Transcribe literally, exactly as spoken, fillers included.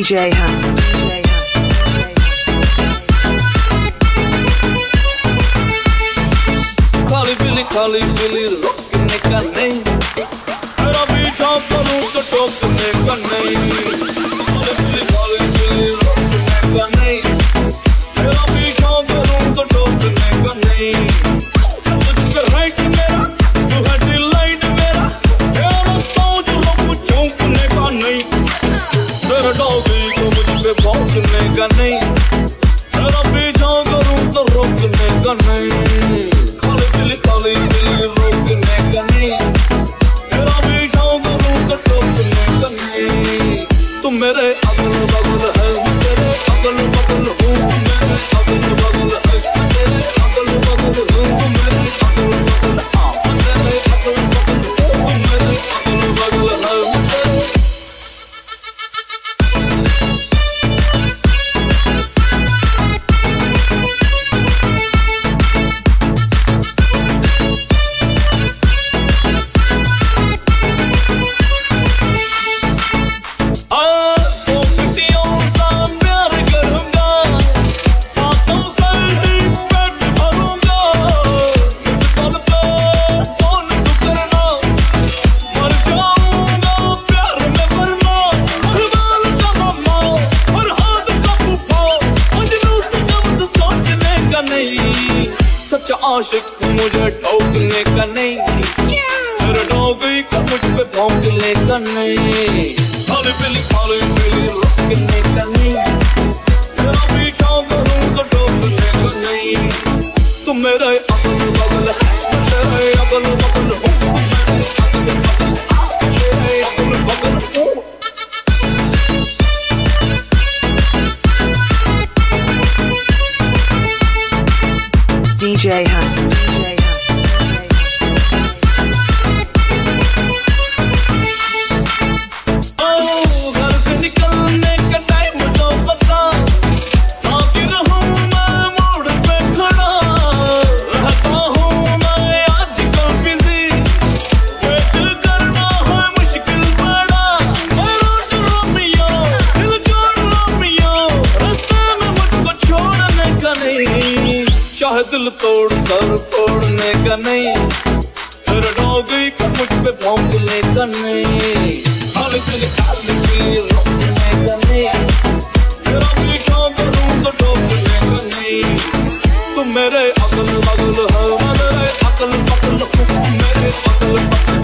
D J Hassan. खाली पीली खाली पीली रोकने का नहीं, मेरा पीछा करूं तो टोकने का नहीं। खाली पीली खाली पीली रोकने का नहीं, मेरा पीछा करूं तो टोकने का नहीं। तुझ पे राइट मेरा, तू है डिलाइट मेरा, तेरा रास्ता जो रोक चौंकने का नहीं। तेरा डॉगी को मुझ पे भौंकने का नहीं, मेरा पीछा करूं तो रोकने का नहीं। खाली पीली रोकने का नहीं, मेरा पीछा करूं तो टोकने का नहीं। तुम मेरे अगल बगल है, तेरे अगल बगल हूँ, मेरे अगल बगल है, तेरे अगल बगल हूँ, मेरे अगल बगल हाँ, तेरे अगल बगल हूँ, मेरे अगल बगल है। आशिक मुझे ठोकने का नहीं, मेरा डॉगी को मुझ पे भौंकने का नहीं। खाली पीली खाली पीली रोकने का नहीं, मेरा पीछा करूं तो टोकने का नहीं। तुम मेरे अगल बगल है, तेरे अगल बगल हूँ, मेरे अगल बगल हाँ, तेरे अगल बगल हूँ। D J Hassan. चाहे दिल तोड़ सर फोड़ने का नहीं, तेरा डॉगी को मुझ पे भौंकने का नहीं। खाली पीली खाली पीली रोकने का नहीं, तेरा पीछा करूं तो टोकने का नहीं। तुम मेरे अगल बगल हो, मेरे अगल बगल हो, मेरे अगल बगल